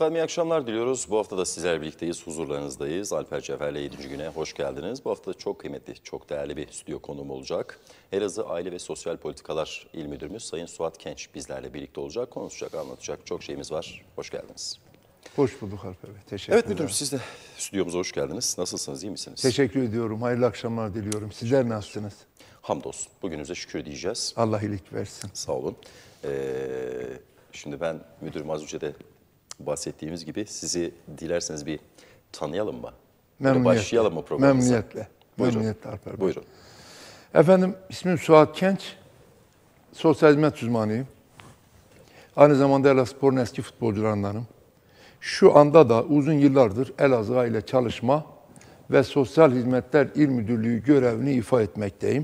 Efendim iyi akşamlar diliyoruz. Bu hafta da sizlerle birlikteyiz, huzurlarınızdayız. Alper Cefer'le 7. güne hoş geldiniz. Bu hafta çok kıymetli, çok değerli bir stüdyo konuğum olacak. Elazığ Aile ve Sosyal Politikalar İl Müdürümüz Sayın Suat Kenç bizlerle birlikte olacak, konuşacak, anlatacak çok şeyimiz var. Hoş geldiniz. Hoş bulduk Alper Bey. Teşekkür Evet ederim. müdürüm, siz de stüdyomuza hoş geldiniz. Nasılsınız, iyi misiniz? Teşekkür ediyorum. Hayırlı akşamlar diliyorum. Sizler nasılsınız? Hamdolsun. Bugünümüze şükür diyeceğiz. Allah iyilik versin. Sağ olun. Şimdi ben müdürüm az önce de bahsettiğimiz gibi sizi dilerseniz bir tanıyalım mı? Memnuniyetle. Başlayalım mı programımıza? Memnuniyetle. Buyurun. Memnuniyetle Alper Bey. Buyurun. Efendim ismim Suat Kenç. Sosyal hizmet uzmanıyım. Aynı zamanda Elazığspor'un eski futbolcularındanım. Şu anda da uzun yıllardır Elazığ Aile Çalışma ve Sosyal Hizmetler İl Müdürlüğü görevini ifa etmekteyim.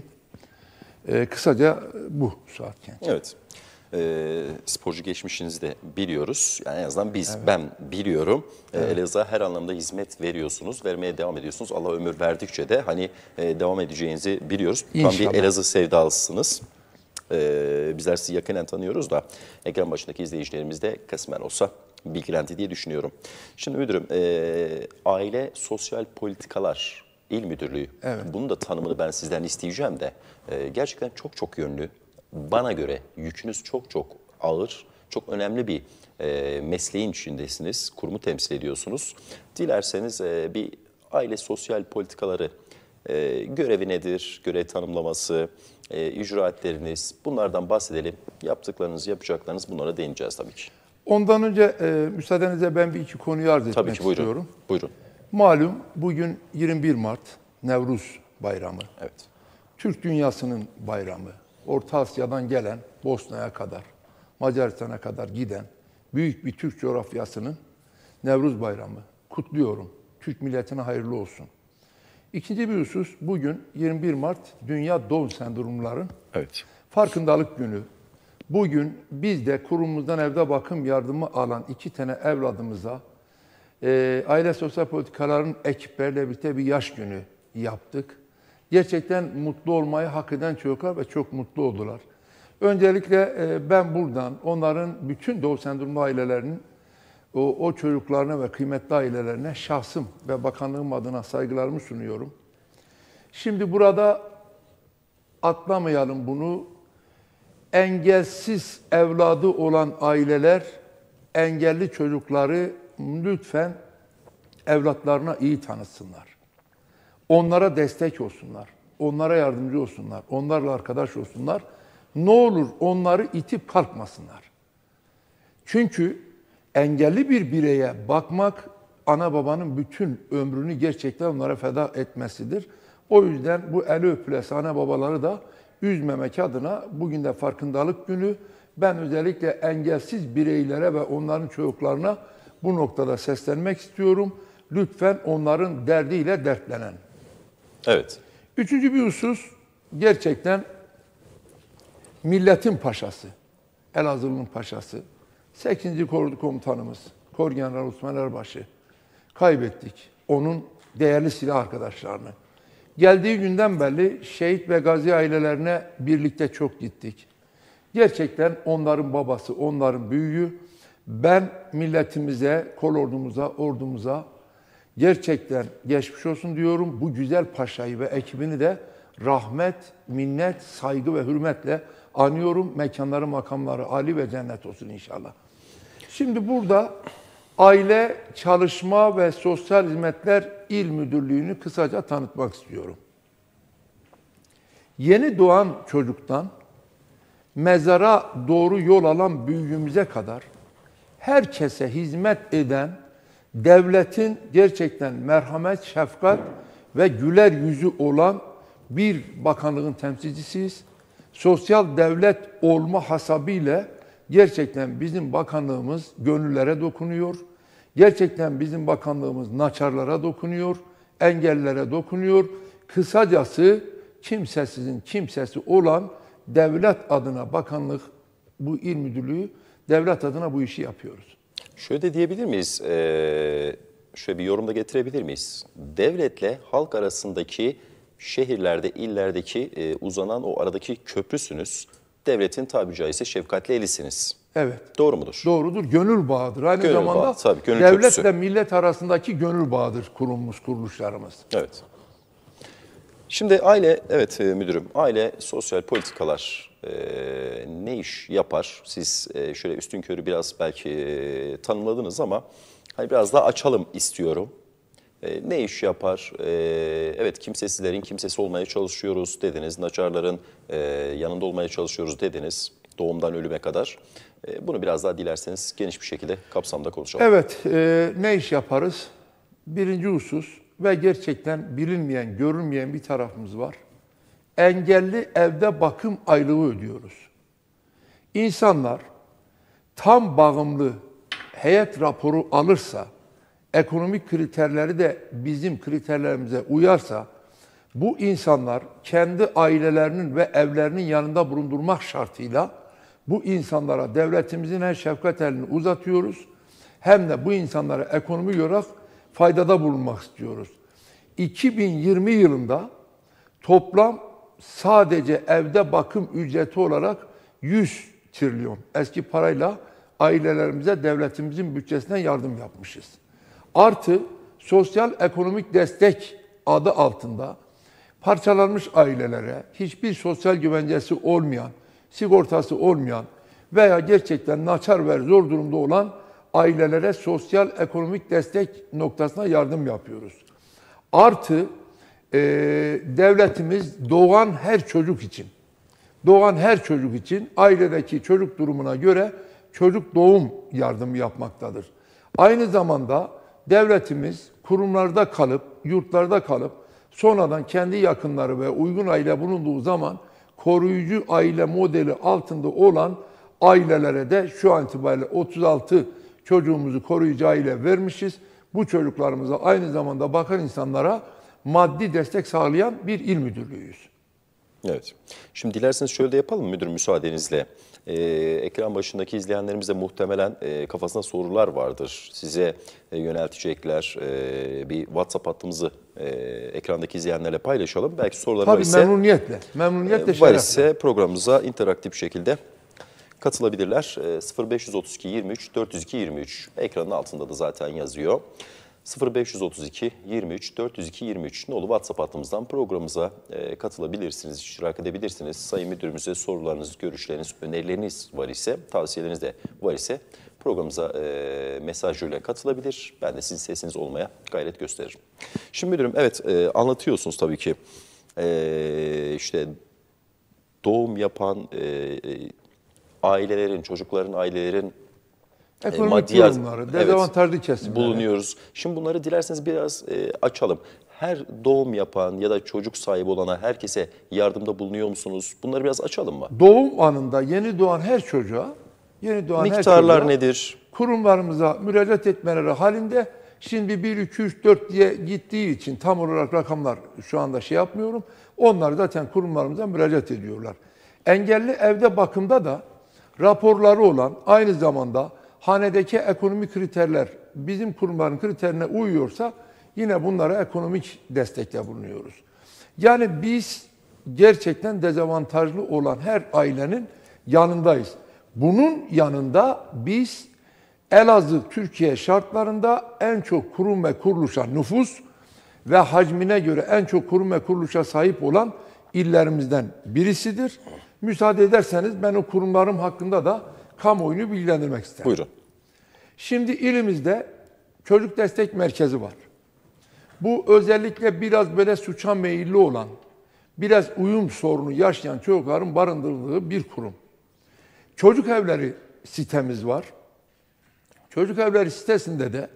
Kısaca bu Suat Kenç. Evet. Sporcu geçmişinizi de biliyoruz. Yani en azından ben biliyorum. Elazığ'a her anlamda hizmet veriyorsunuz, vermeye devam ediyorsunuz. Allah ömür verdikçe de devam edeceğinizi biliyoruz. İnşallah. Tam bir Elazığ sevdalısınız. Bizler sizi yakinen tanıyoruz da ekran başındaki izleyicilerimiz de kısmen olsa bilgilendi diye düşünüyorum. Şimdi müdürüm, Aile Sosyal Politikalar İl Müdürlüğü, Evet. bunun da tanımını ben sizden isteyeceğim de gerçekten çok yönlü. Bana göre yükünüz çok ağır, çok önemli bir mesleğin içindesiniz, kurumu temsil ediyorsunuz. Dilerseniz bir aile sosyal politikaları görevi nedir, görev tanımlaması, icraatleriniz, bunlardan bahsedelim. Yaptıklarınız, yapacaklarınız, bunlara değineceğiz tabii ki. Ondan önce müsaadenizle ben bir iki konuyu arz Tabii etmek ki, buyurun. istiyorum. Buyurun. Malum bugün 21 Mart Nevruz Bayramı. Evet. Türk dünyasının bayramı. Orta Asya'dan gelen Bosna'ya kadar, Macaristan'a kadar giden büyük bir Türk coğrafyasının Nevruz Bayramı. Kutluyorum. Türk milletine hayırlı olsun. İkinci bir husus, bugün 21 Mart Dünya Down Sendromların Evet. farkındalık günü. Bugün biz de kurumumuzdan evde bakım yardımı alan 2 tane evladımıza aile sosyal politikaların ekiplerle birlikte bir yaş günü yaptık. Gerçekten mutlu olmayı hak eden çocuklar ve çok mutlu oldular. Öncelikle ben buradan onların bütün Down sendromlu ailelerinin o çocuklarına ve kıymetli ailelerine şahsım ve bakanlığım adına saygılarımı sunuyorum. Şimdi burada atlamayalım bunu. Engelsiz evladı olan aileler engelli çocukları lütfen evlatlarına iyi tanısınlar. Onlara destek olsunlar. Onlara yardımcı olsunlar. Onlarla arkadaş olsunlar. Ne olur onları itip kalkmasınlar. Çünkü engelli bir bireye bakmak ana babanın bütün ömrünü gerçekten onlara feda etmesidir. O yüzden bu eli öpülesi ana babaları da üzmemek adına bugün de farkındalık günü. Ben özellikle engelsiz bireylere ve onların çocuklarına bu noktada seslenmek istiyorum. Lütfen onların derdiyle dertlenen. Evet. Üçüncü bir husus gerçekten milletin paşası, Elazığlı'nın paşası, 8. Kor Komutanımız, Korgeneral Osman Erbaş'ı kaybettik. Onun değerli silah arkadaşlarını. Geldiği günden beri şehit ve gazi ailelerine birlikte çok gittik. Gerçekten onların babası, onların büyüğü. Ben milletimize, kolordumuza, ordumuza gerçekten geçmiş olsun diyorum. Bu güzel paşayı ve ekibini de rahmet, minnet, saygı ve hürmetle anıyorum. Mekanları, makamları âli ve cennet olsun inşallah. Şimdi burada Aile, Çalışma ve Sosyal Hizmetler İl Müdürlüğü'nü kısaca tanıtmak istiyorum. Yeni doğan çocuktan mezara doğru yol alan büyüğümüze kadar herkese hizmet eden devletin gerçekten merhamet, şefkat ve güler yüzü olan bir bakanlığın temsilcisiyiz. Sosyal devlet olma hasabıyla gerçekten bizim bakanlığımız gönüllere dokunuyor. Gerçekten bizim bakanlığımız naçarlara dokunuyor, engellilere dokunuyor. Kısacası kimsesizin kimsesi olan devlet adına bakanlık, bu il müdürlüğü devlet adına bu işi yapıyoruz. Şöyle de diyebilir miyiz? Şöyle bir yorumda getirebilir miyiz? Devletle halk arasındaki şehirlerde, illerdeki uzanan o aradaki köprüsünüz. Devletin tabiri caizse şefkatli elisiniz. Evet. Doğru mudur? Doğrudur. Gönül bağıdır. Aynı Gönül zamanda bağı, tabii, gönül devletle köprüsü. millet arasındaki gönül bağıdır kurumumuz, kuruluşlarımız. Evet. Şimdi aile, evet müdürüm, aile sosyal politikalar ne iş yapar? Siz şöyle üstünkörü biraz belki tanımladınız ama hani biraz daha açalım istiyorum. Ne iş yapar? Evet, kimsesizlerin kimsesi olmaya çalışıyoruz dediniz. Naçarların yanında olmaya çalışıyoruz dediniz. Doğumdan ölüme kadar. Bunu biraz daha dilerseniz geniş bir şekilde kapsamda konuşalım. Evet, ne iş yaparız? Birinci husus ve gerçekten bilinmeyen, görünmeyen bir tarafımız var. Engelli evde bakım aylığı ödüyoruz. İnsanlar tam bağımlı heyet raporu alırsa, ekonomik kriterleri de bizim kriterlerimize uyarsa, bu insanlar kendi ailelerinin ve evlerinin yanında bulundurmak şartıyla bu insanlara devletimizin hem şefkat elini uzatıyoruz hem de bu insanlara ekonomik olarak faydada bulunmak istiyoruz. 2020 yılında toplam sadece evde bakım ücreti olarak 100 trilyon eski parayla ailelerimize devletimizin bütçesinden yardım yapmışız. Artı sosyal ekonomik destek adı altında parçalanmış ailelere, hiçbir sosyal güvencesi olmayan, sigortası olmayan veya gerçekten naçar ve zor durumda olan ailelere sosyal ekonomik destek noktasına yardım yapıyoruz. Artı devletimiz doğan her çocuk için ailedeki çocuk durumuna göre çocuk doğum yardımı yapmaktadır. Aynı zamanda devletimiz kurumlarda kalıp, yurtlarda kalıp sonradan kendi yakınları ve uygun aile bulunduğu zaman koruyucu aile modeli altında olan ailelere de şu an itibariyle 36 çocuğumuzu koruyucu aile vermişiz. Bu çocuklarımıza aynı zamanda bakan insanlara maddi destek sağlayan bir il müdürlüğüyüz. Evet. Şimdi dilerseniz şöyle de yapalım müdür müsaadenizle. Ekran başındaki izleyenlerimiz de muhtemelen kafasında sorular vardır. Size yöneltecekler. Bir WhatsApp hattımızı ekrandaki izleyenlerle paylaşalım. Belki soruları var ise, memnuniyetle var şerefle. ise programımıza interaktif bir şekilde katılabilirler. 0532 23 402 23 ekranın altında da zaten yazıyor. 0532 23 402 23 nolu WhatsApp hattımızdan programımıza katılabilirsiniz, iştirak edebilirsiniz. Sayın Müdürümüze sorularınız, görüşleriniz, önerileriniz var ise, tavsiyeleriniz de var ise programımıza mesajıyla katılabilir. Ben de sizin sesiniz olmaya gayret gösteririm. Şimdi müdürüm, evet anlatıyorsunuz tabii ki işte doğum yapan ailelerin, çocukların, ailelerin Ekonomik durumları, dezavantajlı kesimleri. Bulunuyoruz. Şimdi bunları dilerseniz biraz açalım. Her doğum yapan ya da çocuk sahibi olana herkese yardımda bulunuyor musunuz? Bunları biraz açalım mı? Doğum anında yeni doğan her çocuğa, miktarlar nedir? Kurumlarımıza müracaat etmeleri halinde şimdi 1, 2, 3, 4 diye gittiği için tam olarak rakamlar şu anda yapmıyorum. Onlar zaten kurumlarımıza müracaat ediyorlar. Engelli evde bakımda da raporları olan aynı zamanda hanedeki ekonomik kriterler bizim kurumların kriterine uyuyorsa yine bunlara ekonomik destekle bulunuyoruz. Yani biz gerçekten dezavantajlı olan her ailenin yanındayız. Bunun yanında biz Elazığ Türkiye şartlarında en çok kurum ve kuruluşa nüfus ve hacmine göre en çok kurum ve kuruluşa sahip olan illerimizden birisidir. Müsaade ederseniz ben o kurumlarım hakkında da kamuoyunu bilgilendirmek isterim. Buyurun. Şimdi ilimizde çocuk destek merkezi var. Bu özellikle biraz böyle suça meyilli olan, biraz uyum sorunu yaşayan çocukların barındırıldığı bir kurum. Çocuk evleri sitemiz var. Çocuk evleri sitesinde de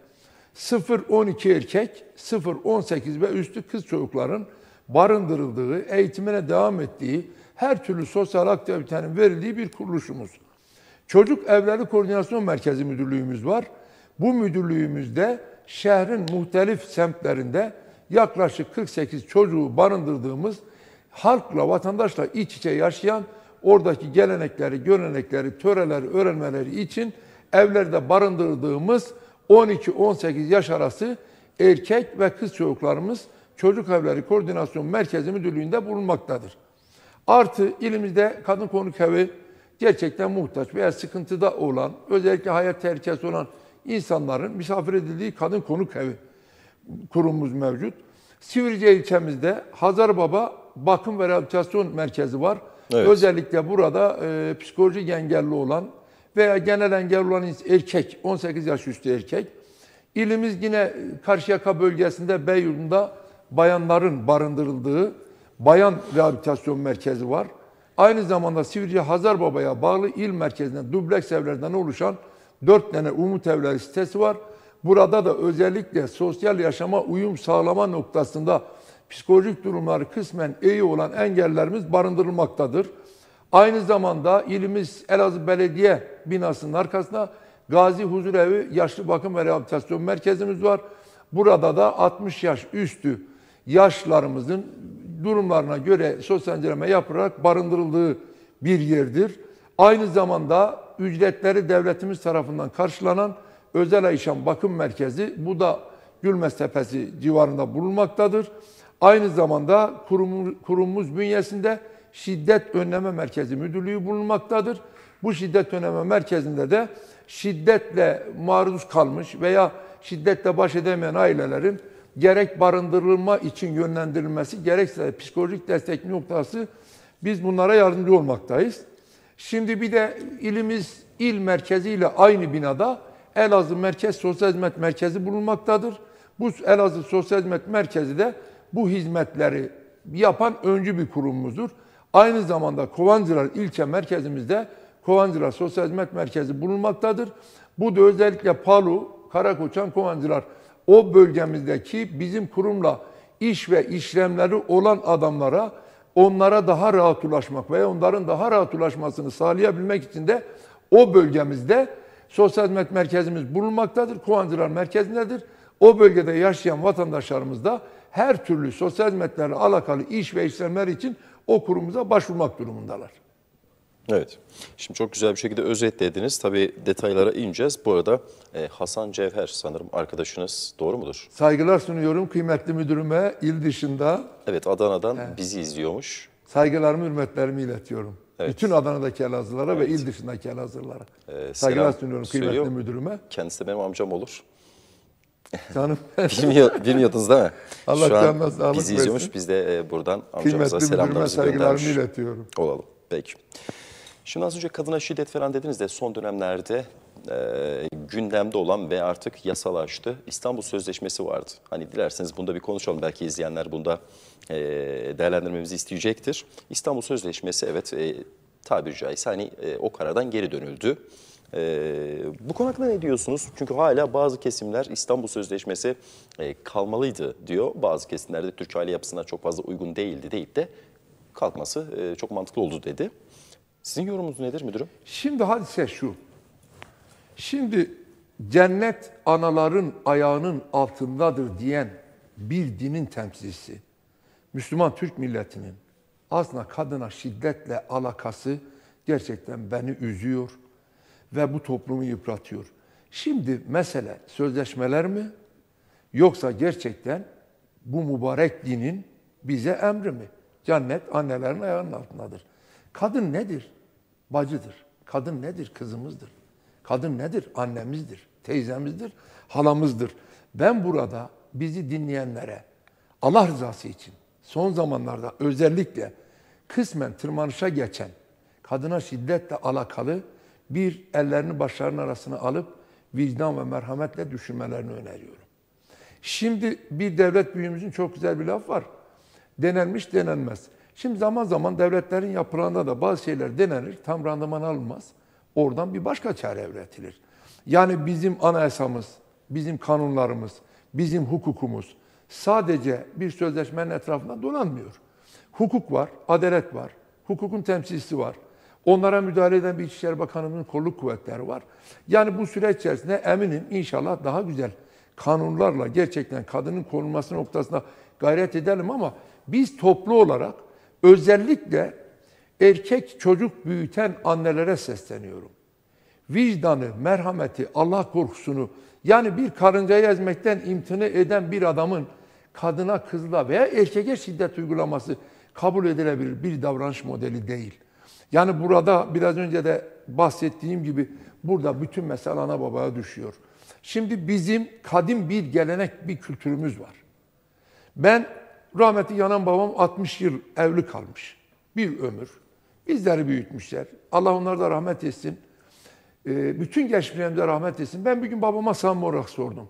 0-12 erkek, 0-18 ve üstü kız çocukların barındırıldığı, eğitimine devam ettiği, her türlü sosyal aktivitenin verildiği bir kuruluşumuz. Çocuk Evleri Koordinasyon Merkezi Müdürlüğümüz var. Bu müdürlüğümüzde şehrin muhtelif semtlerinde yaklaşık 48 çocuğu barındırdığımız, halkla, vatandaşla iç içe yaşayan, oradaki gelenekleri, görenekleri, töreleri öğrenmeleri için evlerde barındırdığımız 12-18 yaş arası erkek ve kız çocuklarımız Çocuk Evleri Koordinasyon Merkezi Müdürlüğü'nde bulunmaktadır. Artı ilimizde kadın konuk evi, gerçekten muhtaç veya sıkıntıda olan, özellikle hayat tehlikesi olan insanların misafir edildiği kadın konuk evi kurumumuz mevcut. Sivrice ilçemizde Hazar Baba Bakım ve Rehabilitasyon Merkezi var. Evet. Özellikle burada psikolojik engelli olan veya genel engelli olan erkek, 18 yaş üstü erkek. İlimiz yine Karşıyaka bölgesinde Beyyurt'unda bayanların barındırıldığı bayan rehabilitasyon merkezi var. Aynı zamanda Sivrice Hazar Baba'ya bağlı il merkezinde dubleks evlerden oluşan 4 tane umut evleri sitesi var. Burada da özellikle sosyal yaşama uyum sağlama noktasında psikolojik durumları kısmen iyi olan engellerimiz barındırılmaktadır. Aynı zamanda ilimiz Elazığ Belediye binasının arkasında Gazi Huzurevi Yaşlı Bakım ve Rehabilitasyon Merkezimiz var. Burada da 60 yaş üstü yaşlılarımızın durumlarına göre sosyal inceleme yapılarak barındırıldığı bir yerdir. Aynı zamanda ücretleri devletimiz tarafından karşılanan Özel Ayşan Bakım Merkezi, bu da Gülmez Tepesi civarında bulunmaktadır. Aynı zamanda kurumumuz bünyesinde Şiddet Önleme Merkezi Müdürlüğü bulunmaktadır. Bu şiddet önleme merkezinde de şiddetle maruz kalmış veya şiddetle baş edemeyen ailelerin gerek barındırılma için yönlendirilmesi, gerekse psikolojik destek noktası, biz bunlara yardımcı olmaktayız. Şimdi bir de ilimiz il merkeziyle aynı binada Elazığ Merkez Sosyal Hizmet Merkezi bulunmaktadır. Bu Elazığ Sosyal Hizmet Merkezi de bu hizmetleri yapan öncü bir kurumumuzdur. Aynı zamanda Kovancılar ilçe merkezimizde Kovancılar Sosyal Hizmet Merkezi bulunmaktadır. Bu da özellikle Palu, Karakoçan, Kovancılar o bölgemizdeki bizim kurumla iş ve işlemleri olan adamlara, onlara daha rahat ulaşmak veya onların daha rahat ulaşmasını sağlayabilmek için de o bölgemizde sosyal hizmet merkezimiz bulunmaktadır. Kovancılar merkezindedir. O bölgede yaşayan vatandaşlarımız da her türlü sosyal hizmetlerle alakalı iş ve işlemler için o kurumumuza başvurmak durumundalar. Evet. Şimdi çok güzel bir şekilde özetlediniz. Tabii detaylara ineceğiz. Bu arada Hasan Cevher sanırım arkadaşınız, doğru mudur? Saygılar sunuyorum kıymetli müdürüme, il dışında. Evet, Adana'dan bizi izliyormuş. Saygılarımı, hürmetlerimi iletiyorum. Evet. Bütün Adana'daki Elazığlılara ve Evet. il dışındaki Elazığlılara. Saygılar Selam sunuyorum söylüyor. kıymetli müdürüme. Kendisi de benim amcam olur. Canım Bilmiyordunuz değil mi? Allah Şu an canına sağlık bizi izliyormuş. versin. Biz de buradan amcamıza Kıymetli müdürüme selamlarımızı saygılarımı göndermiş iletiyorum. olalım. Peki. Şimdi az önce kadına şiddet falan dediniz de son dönemlerde gündemde olan ve artık yasalaştı İstanbul Sözleşmesi vardı. Hani dilerseniz bunda bir konuşalım. Belki izleyenler bunda değerlendirmemizi isteyecektir. İstanbul Sözleşmesi, evet, tabiri caizse hani o karardan geri dönüldü. Bu konu hakkında ne diyorsunuz? Çünkü hala bazı kesimler İstanbul Sözleşmesi kalmalıydı diyor. Bazı kesimlerde Türk aile yapısına çok fazla uygun değildi deyip de kalkması çok mantıklı oldu dedi. Sizin yorumunuz nedir müdürüm? Şimdi hadise şu. Şimdi cennet anaların ayağının altındadır diyen bir dinin temsilcisi, Müslüman Türk milletinin aslında kadına şiddetle alakası gerçekten beni üzüyor ve bu toplumu yıpratıyor. Şimdi mesele sözleşmeler mi, yoksa gerçekten bu mübarek dinin bize emri mi? Cennet annelerin ayağının altındadır. Kadın nedir? Bacıdır. Kadın nedir? Kızımızdır. Kadın nedir? Annemizdir, teyzemizdir, halamızdır. Ben burada bizi dinleyenlere Allah rızası için son zamanlarda özellikle kısmen tırmanışa geçen kadına şiddetle alakalı bir ellerini başlarının arasına alıp vicdan ve merhametle düşünmelerini öneriyorum. Şimdi bir devlet büyüğümüzün çok güzel bir laf var. Denenmiş denenmez. Şimdi zaman zaman devletlerin yapılarında da bazı şeyler denenir, tam randıman alınmaz. Oradan bir başka çare üretilir. Yani bizim anayasamız, bizim kanunlarımız, bizim hukukumuz sadece bir sözleşmenin etrafında dolanmıyor. Hukuk var, adalet var, hukukun temsilcisi var. Onlara müdahale eden bir İçişleri Bakanlığı'nın kolluk kuvvetleri var. Yani bu süreç içerisinde eminim inşallah daha güzel kanunlarla gerçekten kadının korunması noktasında gayret edelim, ama biz toplu olarak özellikle erkek çocuk büyüten annelere sesleniyorum. Vicdanı, merhameti, Allah korkusunu, yani bir karıncayı ezmekten imtina eden bir adamın kadına, kızla veya erkeğe şiddet uygulaması kabul edilebilir bir davranış modeli değil. Yani burada biraz önce de bahsettiğim gibi burada bütün mesele ana babaya düşüyor. Şimdi bizim kadim bir gelenek, bir kültürümüz var. Ben rahmetli yanan babam 60 yıl evli kalmış. Bir ömür. Bizleri büyütmüşler. Allah onlara da rahmet etsin. Bütün geçmişlerimize rahmet etsin. Ben bir gün babama samimi olarak sordum.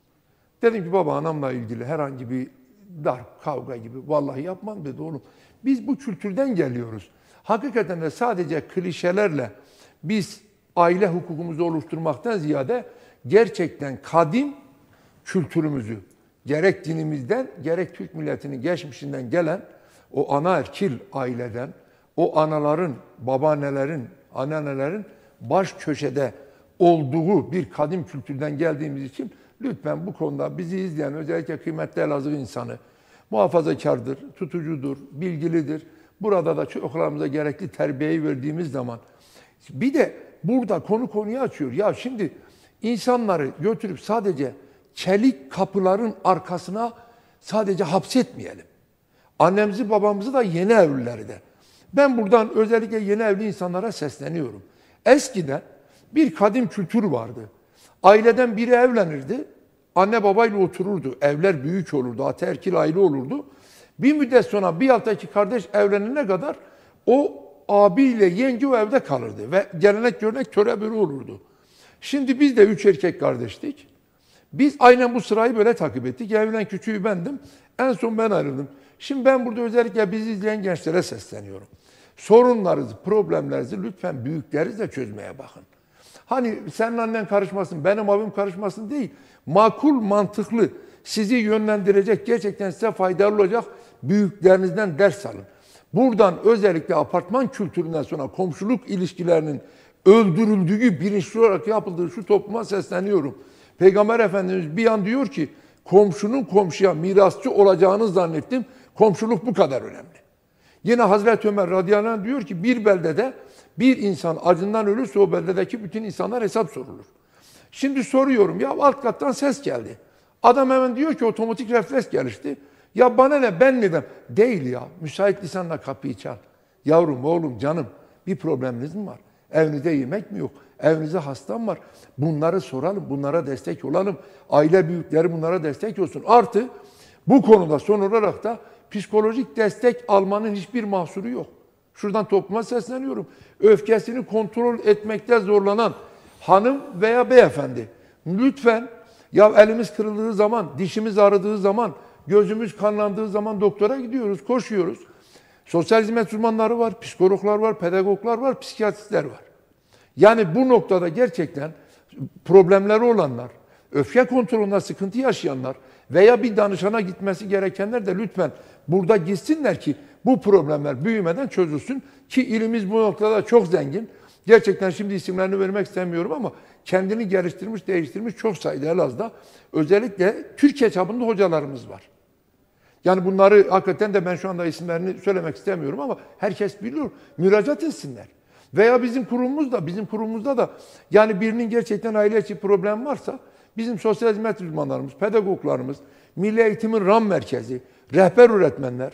Dedim ki baba anamla ilgili herhangi bir darp, kavga gibi vallahi yapmam dedi oğlum. Biz bu kültürden geliyoruz. Hakikaten de sadece klişelerle biz aile hukukumuzu oluşturmaktan ziyade gerçekten kadim kültürümüzü gerek dinimizden gerek Türk milletinin geçmişinden gelen o anaerkil aileden, o anaların, babaannelerin, anneannelerin baş köşede olduğu bir kadim kültürden geldiğimiz için lütfen bu konuda bizi izleyen özellikle kıymetli Elazığ insanı muhafazakardır, tutucudur, bilgilidir. Burada da çocuklarımıza gerekli terbiyeyi verdiğimiz zaman bir de burada konu konuyu açıyor. Ya şimdi insanları götürüp sadece çelik kapıların arkasına sadece hapsetmeyelim. Annemizi babamızı da yeni evlileri de. Ben buradan özellikle yeni evli insanlara sesleniyorum. Eskiden bir kadim kültür vardı. Aileden biri evlenirdi. Anne babayla otururdu. Evler büyük olurdu. Ataerkil aile olurdu. Bir müddet sonra bir alttaki kardeş evlenene kadar o abiyle yenge o evde kalırdı. Ve gelenek görenek töre biri olurdu. Şimdi biz de 3 erkek kardeştik. Biz aynen bu sırayı böyle takip ettik. Evlen küçüğü bendim. En son ben ayrıldım. Şimdi ben burada özellikle bizi izleyen gençlere sesleniyorum. Sorunlarınızı, problemlerinizi lütfen büyüklerinizle çözmeye bakın. Hani senin annen karışmasın, benim abim karışmasın değil. Makul, mantıklı, sizi yönlendirecek, gerçekten size faydalı olacak büyüklerinizden ders alın. Buradan özellikle apartman kültüründen sonra komşuluk ilişkilerinin öldürüldüğü, bilinçli olarak yapıldığı şu topluma sesleniyorum. Peygamber Efendimiz bir an diyor ki, komşunun komşuya mirasçı olacağını zannettim. Komşuluk bu kadar önemli. Yine Hazreti Ömer radıyallahu anh diyor ki, bir beldede bir insan acından ölürse o beldedeki bütün insanlar hesap sorulur. Şimdi soruyorum, ya alt kattan ses geldi. Adam hemen diyor ki otomatik refleks gelişti. Ya bana ne, ben mi ben? Değil ya, müsait lisanla kapıyı çal. Yavrum, oğlum, canım, bir probleminiz mi var? Evinizde yemek mi yok? Evinizde hasta mı var? Bunları soralım, bunlara destek olalım. Aile büyükleri bunlara destek olsun. Artı bu konuda son olarak da psikolojik destek almanın hiçbir mahsuru yok. Şuradan topluma sesleniyorum. Öfkesini kontrol etmekte zorlanan hanım veya beyefendi, lütfen, ya elimiz kırıldığı zaman, dişimiz ağrıdığı zaman, gözümüz kanlandığı zaman doktora gidiyoruz, koşuyoruz. Sosyal hizmet uzmanları var, psikologlar var, pedagoglar var, psikiyatristler var. Yani bu noktada gerçekten problemleri olanlar, öfke kontrolünde sıkıntı yaşayanlar veya bir danışana gitmesi gerekenler de lütfen burada gitsinler ki bu problemler büyümeden çözülsün. Ki ilimiz bu noktada çok zengin. Gerçekten şimdi isimlerini vermek istemiyorum ama kendini geliştirmiş, değiştirmiş çok sayıda Elazığ'da özellikle Türkiye çapında hocalarımız var. Yani bunları hakikaten de ben şu anda isimlerini söylemek istemiyorum ama herkes biliyor. Müracaat etsinler. Veya bizim kurumumuzda da yani birinin gerçekten aile içi problem varsa bizim sosyal hizmet uzmanlarımız, pedagoglarımız, Milli Eğitim'in RAM merkezi, rehber öğretmenler,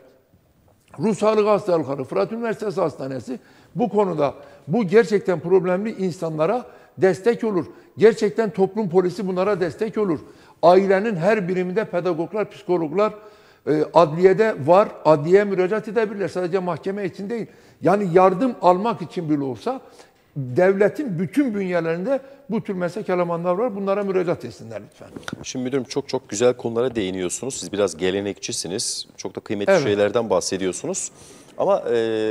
Ruh Sağlık Hastalıkları, Fırat Üniversitesi Hastanesi bu konuda bu gerçekten problemli insanlara destek olur. Gerçekten toplum polisi bunlara destek olur. Ailenin her biriminde pedagoglar, psikologlar, adliyede var. Adliyeye müracaat edebilirler. Sadece mahkeme için değil. Yani yardım almak için bile olsa devletin bütün bünyelerinde bu tür meslek elemanlar var. Bunlara müracaat etsinler lütfen. Şimdi müdürüm çok güzel konulara değiniyorsunuz. Siz biraz gelenekçisiniz. Çok da kıymetli şeylerden bahsediyorsunuz. Ama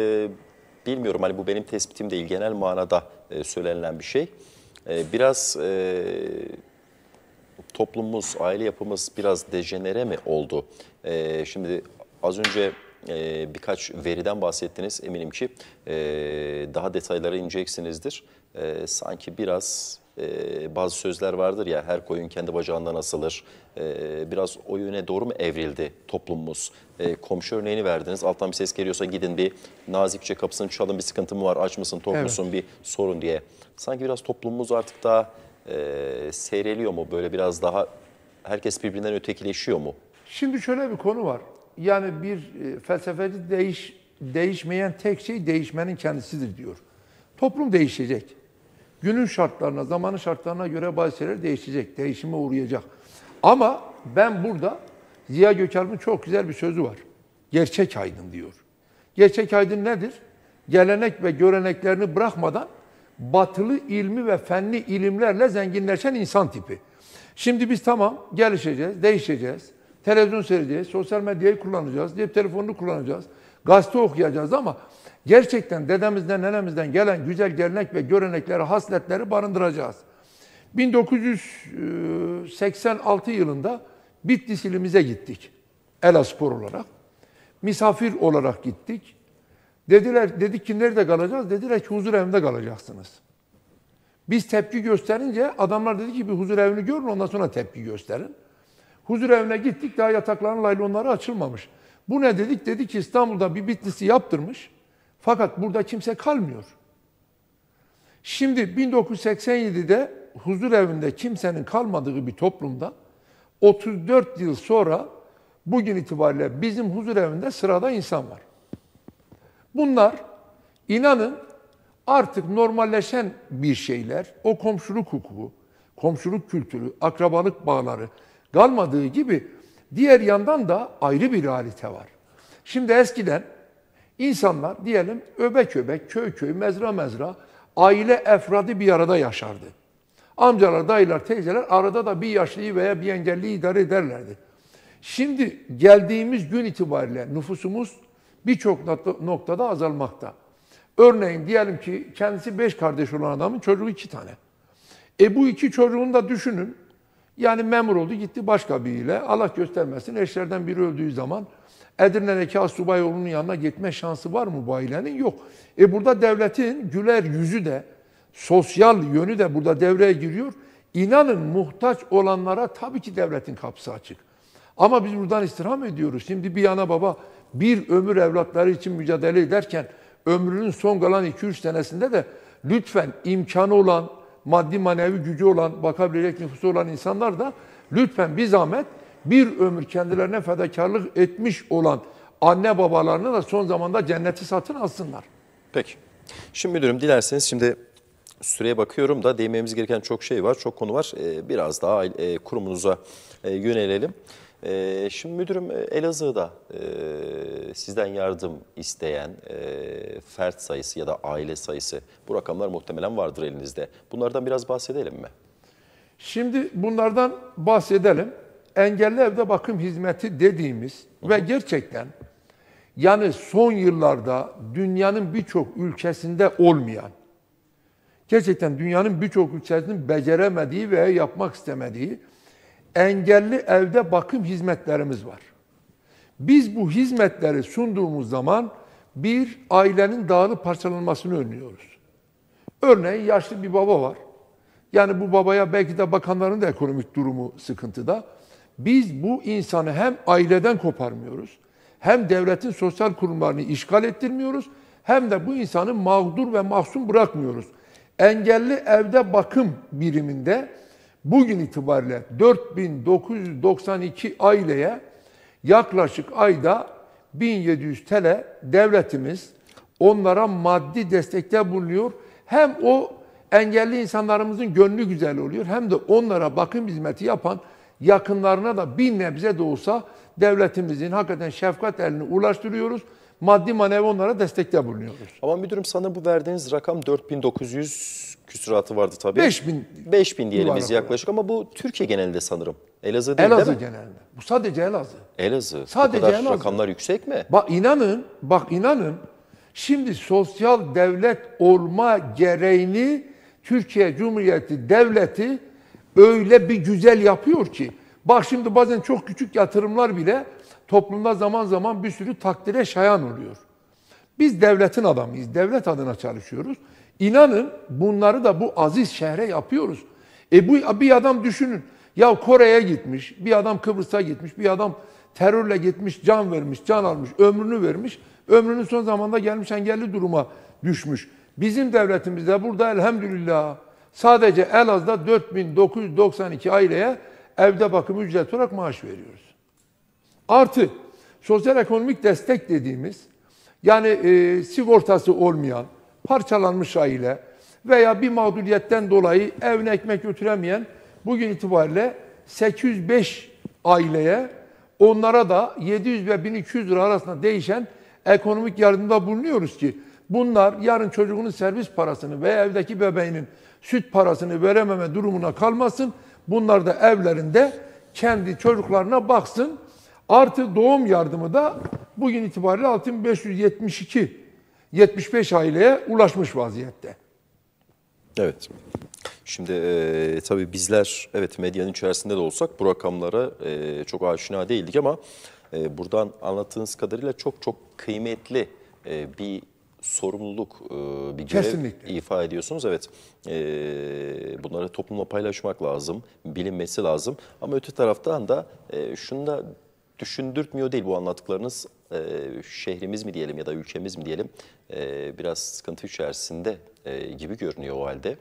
bilmiyorum, hani bu benim tespitim değil. Genel manada söylenilen bir şey. Biraz toplumumuz, aile yapımız biraz dejenere mi oldu? Şimdi az önce birkaç veriden bahsettiniz. Eminim ki daha detaylara ineceksinizdir. Sanki biraz bazı sözler vardır ya, her koyun kendi bacağından asılır. Biraz o yöne doğru mu evrildi toplumumuz? Komşu örneğini verdiniz. Alttan bir ses geliyorsa gidin bir nazikçe kapısını çalın, bir sıkıntı mı var, aç mısın, tok musun, bir sorun diye. Sanki biraz toplumumuz artık daha seyreliyor mu? Böyle biraz daha herkes birbirinden ötekileşiyor mu? Şimdi şöyle bir konu var. Yani bir felsefeci değişmeyen tek şey değişmenin kendisidir diyor. Toplum değişecek. Günün şartlarına, zamanın şartlarına göre bazı şeyler değişecek, değişime uğrayacak. Ama ben burada Ziya Gökalp'in çok güzel bir sözü var. Gerçek aydın diyor. Gerçek aydın nedir? Gelenek ve göreneklerini bırakmadan batılı ilmi ve fenli ilimlerle zenginleşen insan tipi. Şimdi biz tamam gelişeceğiz, değişeceğiz. Televizyon seyredeceğiz, sosyal medyayı kullanacağız, cep telefonunu kullanacağız, gazete okuyacağız ama gerçekten dedemizden, nenemizden gelen güzel gelenek ve görenekleri, hasletleri barındıracağız. 1986 yılında Bitlis ilimize gittik. Elaspor olarak. Misafir olarak gittik. Dedik ki nerede kalacağız? Dediler ki huzur evinde kalacaksınız. Biz tepki gösterince adamlar dedi ki bir huzur evini görün ondan sonra tepki gösterin. Huzur evine gittik daha yatakların laylonları açılmamış. Bu ne dedik? Dedi ki İstanbul'da bir Bitlis'i yaptırmış. Fakat burada kimse kalmıyor. Şimdi 1987'de huzur evinde kimsenin kalmadığı bir toplumda 34 yıl sonra bugün itibariyle bizim huzur evinde sırada insan var. Bunlar inanın artık normalleşen bir şeyler, o komşuluk hukuku, komşuluk kültürü, akrabalık bağları kalmadığı gibi diğer yandan da ayrı bir realite var. Şimdi eskiden insanlar diyelim öbek öbek, köy köy, mezra mezra, aile efradı bir arada yaşardı. Amcalar, dayılar, teyzeler arada da bir yaşlıyı veya bir engelliyi idare ederlerdi. Şimdi geldiğimiz gün itibariyle nüfusumuz birçok noktada azalmakta. Örneğin diyelim ki kendisi 5 kardeş olan adamın çocuğu 2 tane. Bu 2 çocuğunu da düşünün. Yani memur oldu gitti başka biriyle. Allah göstermesin eşlerden biri öldüğü zaman Edirne'deki Asubayoğlu'nun yanına gitme şansı var mı bu ailenin? Yok. Burada devletin güler yüzü de sosyal yönü de burada devreye giriyor. İnanın muhtaç olanlara tabii ki devletin kapısı açık. Ama biz buradan istirham ediyoruz. Şimdi bir ana baba bir ömür evlatları için mücadele ederken ömrünün son kalan 2-3 senesinde de lütfen imkanı olan, maddi manevi gücü olan, bakabilecek nüfusu olan insanlar da lütfen bir zahmet bir ömür kendilerine fedakarlık etmiş olan anne babalarını da son zamanda cenneti satın alsınlar. Peki. Şimdi müdürüm dilerseniz şimdi süreye bakıyorum da değinmemiz gereken çok şey var, çok konu var. Biraz daha kurumunuza yönelelim. Şimdi müdürüm Elazığ'da sizden yardım isteyen fert sayısı ya da aile sayısı bu rakamlar muhtemelen vardır elinizde. Bunlardan biraz bahsedelim mi? Şimdi bunlardan bahsedelim. Engelli evde bakım hizmeti dediğimiz ve gerçekten yani son yıllarda dünyanın birçok ülkesinde olmayan, gerçekten dünyanın birçok ülkesinin beceremediği veya yapmak istemediği engelli evde bakım hizmetlerimiz var. Biz bu hizmetleri sunduğumuz zaman bir ailenin dağılıp parçalanmasını önlüyoruz. Örneğin yaşlı bir baba var. Yani bu babaya belki de bakanların da ekonomik durumu sıkıntıda. Biz bu insanı hem aileden koparmıyoruz, hem devletin sosyal kurumlarını işgal ettirmiyoruz, hem de bu insanı mağdur ve mahzun bırakmıyoruz. Engelli evde bakım biriminde bugün itibariyle 4992 aileye yaklaşık ayda 1700 TL devletimiz onlara maddi destekte bulunuyor. Hem o engelli insanlarımızın gönlü güzel oluyor hem de onlara bakım hizmeti yapan yakınlarına da bir nebze de olsa devletimizin hakikaten şefkat elini ulaştırıyoruz. Maddi manevi onlara destekte bulunuyoruz. Ama müdürüm sana bu verdiğiniz rakam 4900 küsuratı vardı tabii. 5000 diyelim biz yaklaşık ama bu Türkiye genelinde sanırım. Elazığ değil Elazığ değil mi? genelinde. Bu sadece Elazığ. Elazığ. Sadece bu kadar Elazığ. rakamlar yüksek mi? Bak inanın şimdi sosyal devlet olma gereğini Türkiye Cumhuriyeti Devleti öyle bir güzel yapıyor ki. Bak şimdi bazen çok küçük yatırımlar bile toplumda zaman zaman bir sürü takdire şayan oluyor. Biz devletin adamıyız, devlet adına çalışıyoruz. İnanın bunları da bu aziz şehre yapıyoruz. Bu bir adam düşünün. Ya Kore'ye gitmiş, bir adam Kıbrıs'a gitmiş, bir adam terörle gitmiş, can vermiş, can almış, ömrünü vermiş. Ömrünün son zamanda gelmiş engelli duruma düşmüş. Bizim devletimizde burada elhamdülillah sadece Elazığ'da 4992 aileye evde bakım ücreti olarak maaş veriyoruz. Artı sosyal ekonomik destek dediğimiz Yani sigortası olmayan, parçalanmış aile veya bir mağduriyetten dolayı evine ekmek götüremeyen bugün itibariyle 805 aileye, onlara da 700 ve 1200 lira arasında değişen ekonomik yardımda bulunuyoruz ki bunlar yarın çocuğunun servis parasını veya evdeki bebeğinin süt parasını verememe durumuna kalmasın. Bunlar da evlerinde kendi çocuklarına baksın. Artı doğum yardımı da bugün itibariyle 65 aileye ulaşmış vaziyette. Evet. Şimdi tabii bizler evet medyanın içerisinde de olsak bu rakamlara çok aşina değildik ama buradan anlattığınız kadarıyla çok çok kıymetli bir sorumluluk, bir görev Kesinlikle. ifade ediyorsunuz. Evet, bunları toplumla paylaşmak lazım, bilinmesi lazım. Ama öte taraftan da şunu da düşündürtmüyor değil bu anlattıklarınız. Şehrimiz mi diyelim ya da ülkemiz mi diyelim biraz sıkıntı içerisinde gibi görünüyor o halde.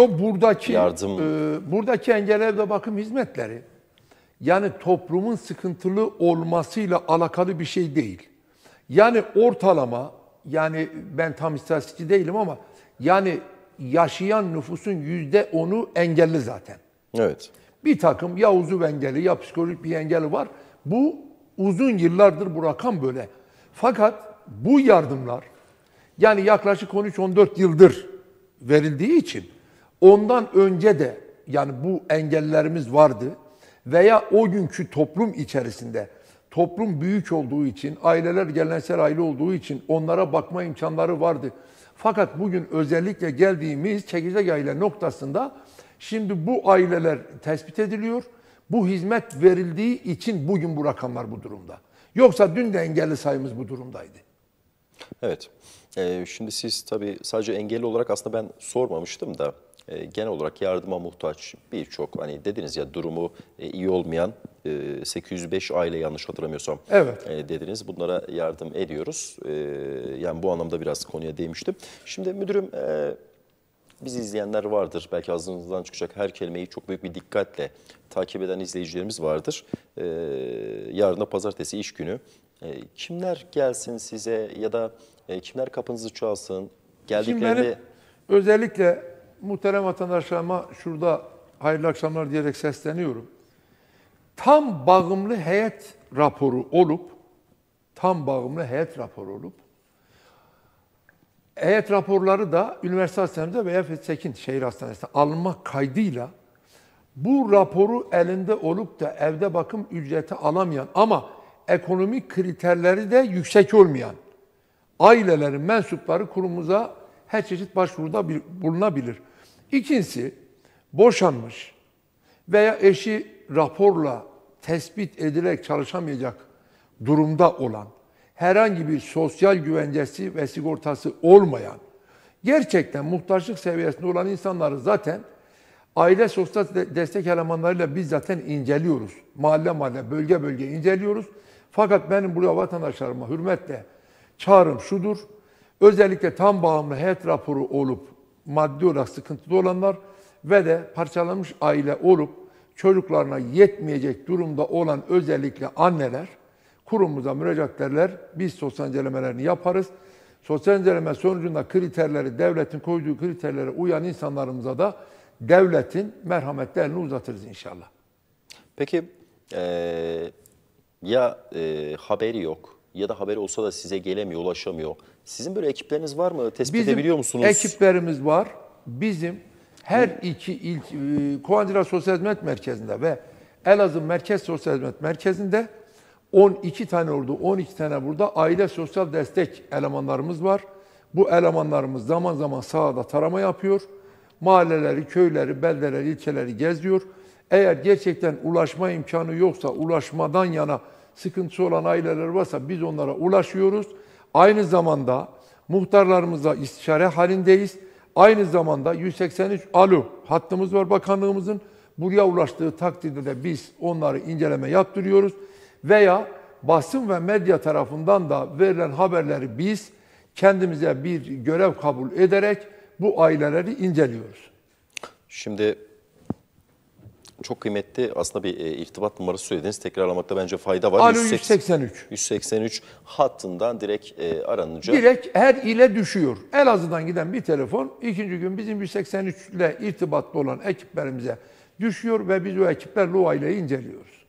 Buradaki engel ev ve bakım hizmetleri yani toplumun sıkıntılı olmasıyla alakalı bir şey değil. Yani ortalama, yani ben tam istatistikçi değilim ama yani yaşayan nüfusun %10'u engelli zaten. Evet. Bir takım ya uzuv engeli ya psikolojik bir engeli var. Bu uzun yıllardır bu rakam böyle. Fakat bu yardımlar yani yaklaşık 13-14 yıldır verildiği için ondan önce de yani bu engellerimiz vardı veya o günkü toplum içerisinde toplum büyük olduğu için, aileler geleneksel aile olduğu için onlara bakma imkanları vardı. Fakat bugün özellikle geldiğimiz çekirdek aile noktasında şimdi bu aileler tespit ediliyor. Bu hizmet verildiği için bugün bu rakamlar bu durumda. Yoksa dün de engelli sayımız bu durumdaydı. Evet. Şimdi siz tabii sadece engelli olarak aslında ben sormamıştım da genel olarak yardıma muhtaç birçok hani dediniz ya durumu iyi olmayan 805 aile yanlış hatırlamıyorsam Evet. Dediniz. Bunlara yardım ediyoruz. Yani bu anlamda biraz konuya değmiştim. Şimdi müdürüm bizi izleyenler vardır. Belki ağzınızdan çıkacak her kelimeyi çok büyük bir dikkatle takip eden izleyicilerimiz vardır. Yarın da pazartesi iş günü. Kimler gelsin size ya da kimler kapınızı çalsın? Şimdi benim özellikle muhterem vatandaşlarıma şurada hayırlı akşamlar diyerek sesleniyorum. Tam bağımlı heyet raporu olup heyet raporları da üniversite hastanemizde veya Fethiye'nin şehir hastanesinde alınmak kaydıyla bu raporu elinde olup da evde bakım ücreti alamayan ama ekonomik kriterleri de yüksek olmayan ailelerin mensupları kurumumuza her çeşit başvuruda bulunabilir. İkincisi, boşanmış veya eşi raporla tespit edilerek çalışamayacak durumda olan, herhangi bir sosyal güvencesi ve sigortası olmayan, gerçekten muhtaçlık seviyesinde olan insanları zaten aile sosyal destek elemanlarıyla biz zaten inceliyoruz. Mahalle mahalle, bölge bölge inceliyoruz. Fakat benim buraya vatandaşlarıma hürmetle çağrım şudur. Özellikle tam bağımlı heyet raporu olup maddi olarak sıkıntılı olanlar ve de parçalanmış aile olup çocuklarına yetmeyecek durumda olan özellikle anneler kurumumuza müracaat ederler. Biz sosyal incelemelerini yaparız. Sosyal inceleme sonucunda kriterleri, devletin koyduğu kriterlere uyan insanlarımıza da devletin merhametlerini uzatırız inşallah. Peki haberi yok ya da haberi olsa da size gelemiyor, ulaşamıyor. Sizin böyle ekipleriniz var mı? Tespit edebiliyor musunuz? Bizim ekiplerimiz var. Bizim her iki Kovancılar Sosyal Hizmet Merkezi'nde ve Elazığ Merkez Sosyal Hizmet Merkezi'nde 12 tane orada, 12 tane burada aile sosyal destek elemanlarımız var. Bu elemanlarımız zaman zaman sahada tarama yapıyor. Mahalleleri, köyleri, beldeleri, ilçeleri geziyor. Eğer gerçekten ulaşma imkanı yoksa, ulaşmadan yana sıkıntısı olan aileler varsa biz onlara ulaşıyoruz. Aynı zamanda muhtarlarımızla istişare halindeyiz. Aynı zamanda 183 alo hattımız var bakanlığımızın. Buraya ulaştığı takdirde de biz onları inceleme yaptırıyoruz. Veya basın ve medya tarafından da verilen haberleri biz kendimize bir görev kabul ederek bu aileleri inceliyoruz. Şimdi Çok kıymetli aslında bir irtibat numarası söylediniz. Tekrarlamakta bence fayda var. Alo 183. 183 hattından direkt aranınca. Direkt her ile düşüyor. Elazığ'dan giden bir telefon ikinci gün bizim 183 ile irtibatlı olan ekiplerimize düşüyor ve biz o ekiplerle o aileyi inceliyoruz.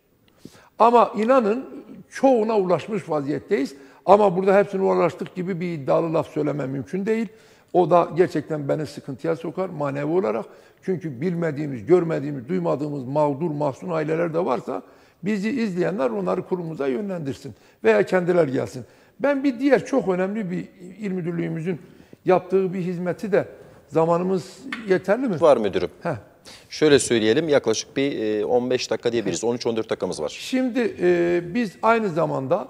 Ama inanın çoğuna ulaşmış vaziyetteyiz. Ama burada hepsine ulaştık gibi bir iddialı laf söylemem mümkün değil. O da gerçekten beni sıkıntıya sokar manevi olarak. Çünkü bilmediğimiz, görmediğimiz, duymadığımız mağdur, mahzun aileler de varsa bizi izleyenler onları kurumumuza yönlendirsin veya kendiler gelsin. Ben bir diğer çok önemli bir il müdürlüğümüzün yaptığı bir hizmeti de zamanımız yeterli mi? Var müdürüm. Heh. Şöyle söyleyelim, yaklaşık bir 15 dakika diyebiliriz. 13-14 dakikamız var. Şimdi biz aynı zamanda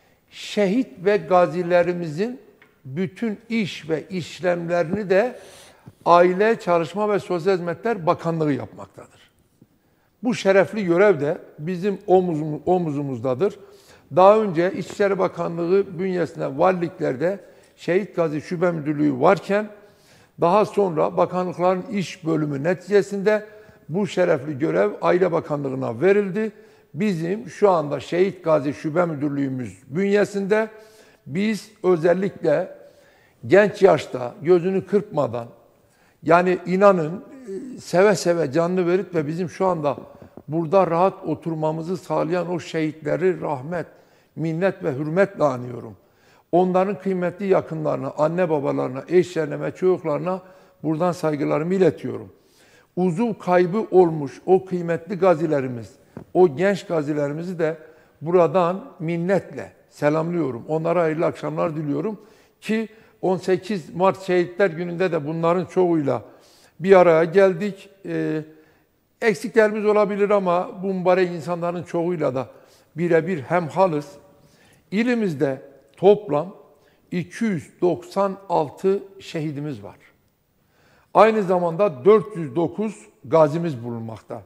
şehit ve gazilerimizin bütün iş ve işlemlerini de Aile, Çalışma ve Sosyal Hizmetler Bakanlığı yapmaktadır. Bu şerefli görev de bizim omuzumuzdadır. Daha önce İçişleri Bakanlığı bünyesinde valiliklerde Şehit Gazi Şube Müdürlüğü varken daha sonra bakanlıkların iş bölümü neticesinde bu şerefli görev Aile Bakanlığı'na verildi. Bizim şu anda Şehit Gazi Şube Müdürlüğümüz bünyesinde biz özellikle genç yaşta gözünü kırpmadan yani inanın seve seve canını verip ve bizim şu anda burada rahat oturmamızı sağlayan o şehitleri rahmet, minnet ve hürmetle anıyorum. Onların kıymetli yakınlarına, anne babalarına, eşlerine ve çocuklarına buradan saygılarımı iletiyorum. Uzuv kaybı olmuş o kıymetli gazilerimiz, o genç gazilerimizi de buradan minnetle selamlıyorum. Onlara hayırlı akşamlar diliyorum ki 18 Mart Şehitler Günü'nde de bunların çoğuyla bir araya geldik. Eksiklerimiz olabilir ama bu mübarek insanların çoğuyla da birebir hemhalız. İlimizde toplam 296 şehidimiz var. Aynı zamanda 409 gazimiz bulunmakta.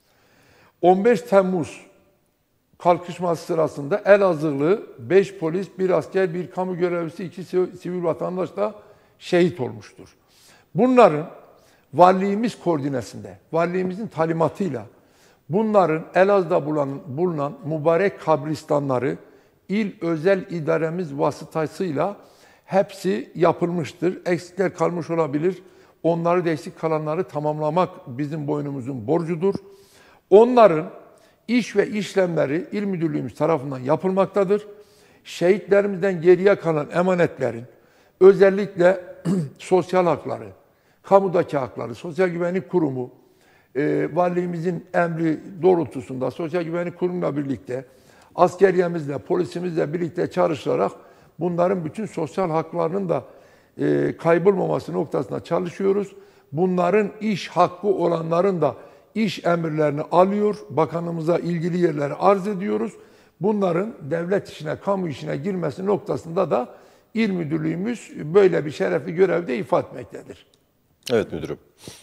15 Temmuz kalkışması sırasında Elazığlı 5 polis, 1 asker, 1 kamu görevlisi, 2 sivil vatandaş da şehit olmuştur. Bunların valiliğimiz koordinesinde, valiliğimizin talimatıyla bunların Elazığ'da bulunan mübarek kabristanları il özel idaremiz vasıtasıyla hepsi yapılmıştır. Eksikler kalmış olabilir. Onları da eksik kalanları tamamlamak bizim boynumuzun borcudur. Onların iş ve işlemleri il müdürlüğümüz tarafından yapılmaktadır. Şehitlerimizden geriye kalan emanetlerin özellikle sosyal hakları, kamudaki hakları, Sosyal Güvenlik Kurumu, valiliğimizin emri doğrultusunda Sosyal Güvenlik Kurumu'yla birlikte askeriyemizle, polisimizle birlikte çalışarak bunların bütün sosyal haklarının da kaybolmaması noktasında çalışıyoruz. Bunların iş hakkı olanların da iş emirlerini alıyor, bakanımıza ilgili yerleri arz ediyoruz. Bunların devlet işine, kamu işine girmesi noktasında da il müdürlüğümüz böyle bir şerefli görevde ifade etmektedir. Evet müdürüm.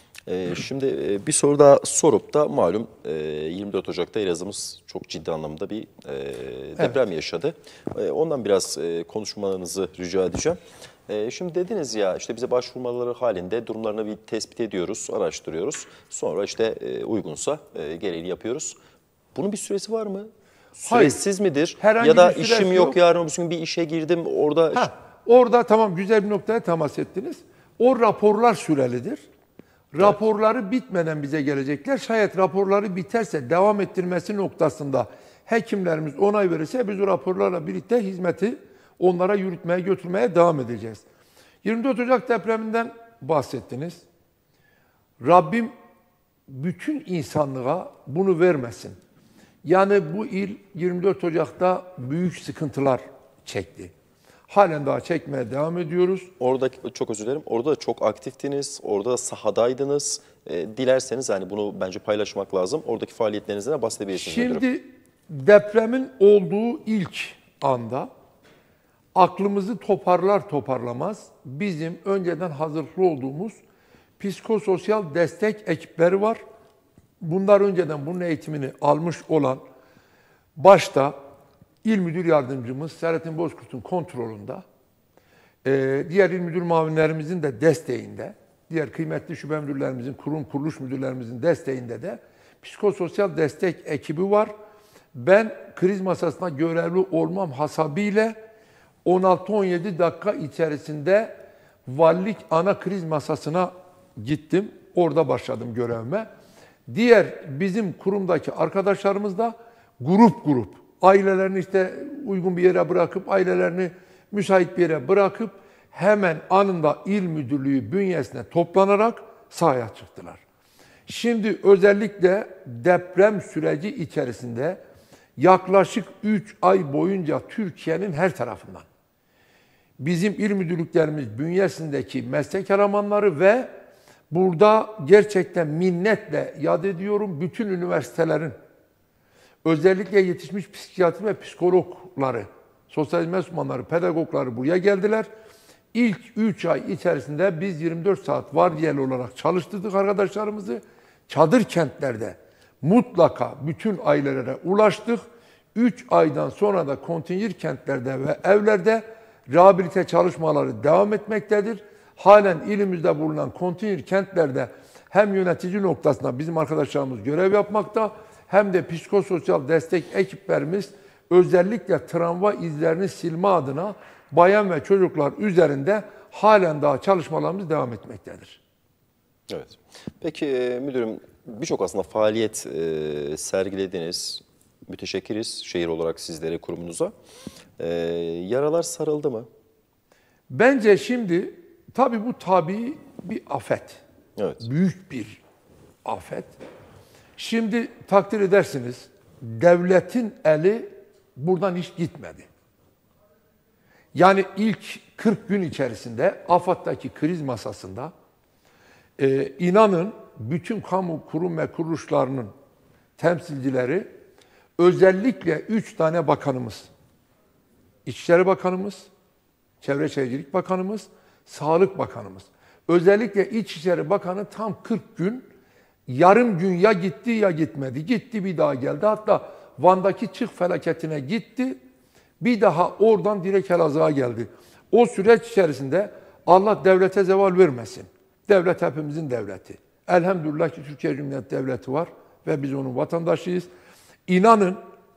Şimdi bir soru daha sorup da malum 24 Ocak'ta Elazığ'ımız çok ciddi anlamda bir deprem yaşadı. Ondan biraz konuşmanızı rica edeceğim. Şimdi dediniz ya işte bize başvurmaları halinde durumlarını bir tespit ediyoruz, araştırıyoruz. Sonra işte uygunsa gereğini yapıyoruz. Bunun bir süresi var mı? Süresiz midir? Herhangi Ya da bir süresi işim yok. yok yarın öbür gün bir işe girdim orada... Orada tamam güzel bir noktaya temas ettiniz. O raporlar sürelidir. Raporları bitmeden bize gelecekler. Şayet raporları biterse devam ettirmesi noktasında hekimlerimiz onay verirse biz o raporlarla birlikte hizmeti onlara yürütmeye, götürmeye devam edeceğiz. 24 Ocak depreminden bahsettiniz. Rabbim bütün insanlığa bunu vermesin. Yani bu il 24 Ocak'ta büyük sıkıntılar çekti. Halen daha çekmeye devam ediyoruz. Orada çok özür dilerim. Orada da çok aktiftiniz. Orada sahadaydınız. Dilerseniz hani bunu bence paylaşmak lazım. Oradaki faaliyetlerinizden de bahsedebilirsiniz. Şimdi depremin olduğu ilk anda aklımızı toparlamaz bizim önceden hazırlıklı olduğumuz psikososyal destek ekipleri var. Bunlar önceden bunun eğitimini almış olan başta İl Müdür Yardımcımız Serhattin Bozkurt'un kontrolünde, diğer il müdür muavinlerimizin de desteğinde, diğer kıymetli şube müdürlerimizin, kurum kuruluş müdürlerimizin desteğinde de psikososyal destek ekibi var. Ben kriz masasına görevli olmam hasabiyle 16-17 dakika içerisinde valilik ana kriz masasına gittim. Orada başladım görevime. Diğer bizim kurumdaki arkadaşlarımız da grup ailelerini işte uygun bir yere bırakıp, ailelerini müsait bir yere bırakıp hemen anında il müdürlüğü bünyesine toplanarak sahaya çıktılar. Şimdi özellikle deprem süreci içerisinde yaklaşık 3 ay boyunca Türkiye'nin her tarafından bizim il müdürlüklerimiz bünyesindeki meslek elemanları ve burada gerçekten minnetle yad ediyorum bütün üniversitelerin özellikle yetişmiş psikiyatri ve psikologları, sosyal hizmet uzmanları, pedagogları buraya geldiler. İlk 3 ay içerisinde biz 24 saat vardiyeli olarak çalıştırdık arkadaşlarımızı. Çadır kentlerde mutlaka bütün ailelere ulaştık. 3 aydan sonra da kontinjir kentlerde ve evlerde rehabilite çalışmaları devam etmektedir. Halen ilimizde bulunan kontinjir kentlerde hem yönetici noktasında bizim arkadaşlarımız görev yapmakta hem de psikososyal destek ekiplerimiz özellikle travma izlerini silme adına bayan ve çocuklar üzerinde halen daha çalışmalarımız devam etmektedir. Evet. Peki müdürüm birçok aslında faaliyet sergilediniz. Müteşekkiriz şehir olarak sizlere, kurumunuza. Yaralar sarıldı mı? Bence şimdi tabii bu tabii bir afet. Evet. Büyük bir afet. Şimdi takdir edersiniz devletin eli buradan hiç gitmedi. Yani ilk 40 gün içerisinde AFAD'daki kriz masasında inanın bütün kamu kurum ve kuruluşlarının temsilcileri özellikle 3 tane bakanımız, İçişleri Bakanımız, Çevre Şehircilik Bakanımız, Sağlık Bakanımız. Özellikle İçişleri Bakanı tam 40 gün, yarım gün ya gitti ya gitmedi. Gitti bir daha geldi. Hatta Van'daki çık felaketine gitti. Bir daha oradan direkt Elazığ'a geldi. O süreç içerisinde Allah devlete zeval vermesin. Devlet hepimizin devleti. Elhamdülillah ki Türkiye Cumhuriyeti Devleti var ve biz onun vatandaşıyız. İnanın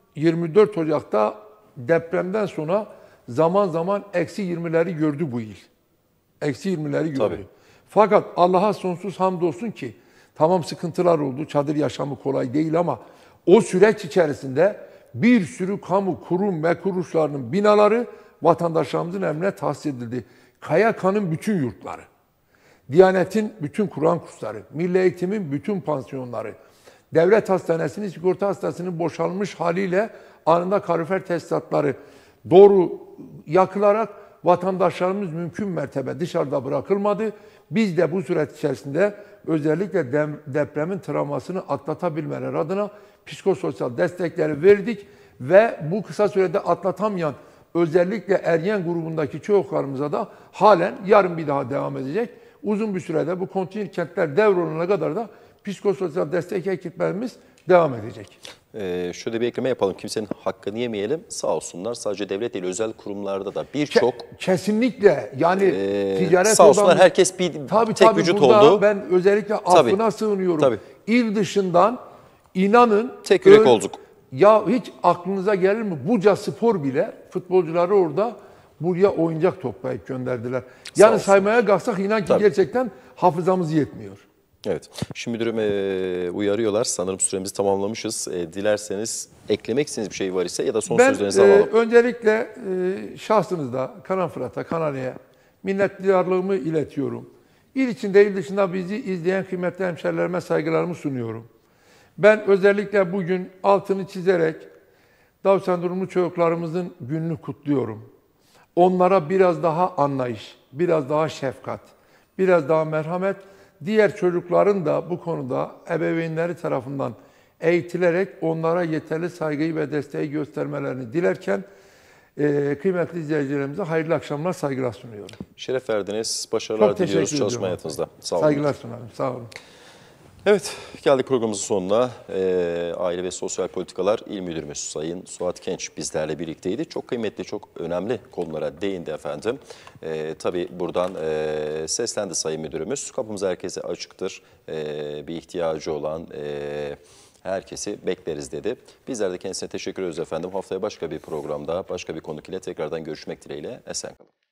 24 Ocak'ta depremden sonra zaman zaman eksi 20'leri gördü bu il. Eksi 20'leri gördü. Tabii. Fakat Allah'a sonsuz hamdolsun ki tamam sıkıntılar oldu. Çadır yaşamı kolay değil ama o süreç içerisinde bir sürü kamu kurum ve kuruluşlarının binaları vatandaşlarımızın emrine tahsis edildi. KYK'nın bütün yurtları, Diyanet'in bütün Kur'an kursları, Milli Eğitim'in bütün pansiyonları, Devlet Hastanesi'nin, Sigorta Hastanesi'nin boşalmış haliyle anında kalorifer tesisatları doğru yakılarak vatandaşlarımız mümkün mertebe dışarıda bırakılmadı. Biz de bu süreç içerisinde özellikle depremin travmasını atlatabilmeleri adına psikososyal destekleri verdik ve bu kısa sürede atlatamayan özellikle ergen grubundaki çocuklarımıza da halen yarın bir daha devam edecek. Uzun bir sürede bu kontinjir kentler devrolunana kadar da psikososyal destek ekiplerimiz devam edecek. Şöyle bir ekleme yapalım. Kimsenin hakkını yemeyelim. Sağ olsunlar. Sadece devlet değil, özel kurumlarda da birçok... Kesinlikle. Yani ticaret sağ olsunlar odamız, herkes bir tek vücut oldu. Ben özellikle affına sığınıyorum. Tabii. İl dışından inanın... Tek yürek olduk. Ya hiç aklınıza gelir mi? Buca Spor bile futbolcuları orada buraya oyuncak toplayıp gönderdiler. Yani saymaya kalksak inan ki gerçekten hafızamız yetmiyor. Evet. Şimdi müdürüm uyarıyorlar. Sanırım süremizi tamamlamışız. Dilerseniz eklemek istediğiniz bir şey var ise ya da son sözlerinizi alalım. Öncelikle şahsınızda Kanan Fırat'a, Kanani'ye minnettarlığımı iletiyorum. İl içinde, il dışında bizi izleyen kıymetli hemşerilerime saygılarımı sunuyorum. Ben özellikle bugün altını çizerek Down sendromlu çocuklarımızın gününü kutluyorum. Onlara biraz daha anlayış, biraz daha şefkat, biraz daha merhamet, diğer çocukların da bu konuda ebeveynleri tarafından eğitilerek onlara yeterli saygıyı ve desteği göstermelerini dilerken kıymetli izleyicilerimize hayırlı akşamlar, saygılar sunuyorum. Şeref verdiniz, başarılar diliyoruz çalışma hayatınızda. Sağ olun. Saygılar sunarım, sağ olun. Evet, geldik programımızın sonuna. Aile ve Sosyal Politikalar İl Müdürümüz Sayın Suat Genç bizlerle birlikteydi. Çok kıymetli, çok önemli konulara değindi efendim. Tabii buradan seslendi Sayın Müdürümüz. Kapımız herkese açıktır. Bir ihtiyacı olan herkesi bekleriz dedi. Bizler de kendisine teşekkür ediyoruz efendim. Haftaya başka bir programda, başka bir konuk ile tekrardan görüşmek dileğiyle. Esen kalın.